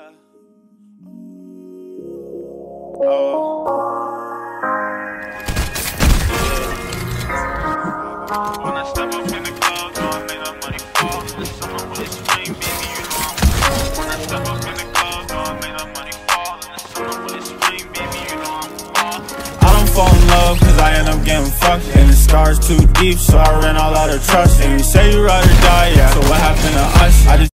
When I step up in the club, know I make that money fall. In the summer when it's rain, baby, you know I'm When I step up in the club, know I make that money fall. In the summer when it's rain, baby, you know I'm I don't fall in love, cause I end up getting fucked. And the scars too deep, so I ran all out of trust. And you say you ride or die, yeah, so what happened to us? I just